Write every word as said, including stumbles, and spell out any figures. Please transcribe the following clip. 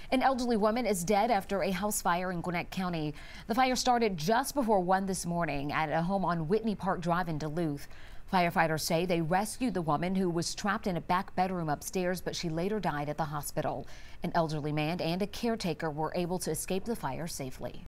An elderly woman is dead after a house fire in Gwinnett County. The fire started just before one this morning at a home on Whitney Park Drive in Duluth. Firefighters say they rescued the woman who was trapped in a back bedroom upstairs, but she later died at the hospital. An elderly man and a caretaker were able to escape the fire safely.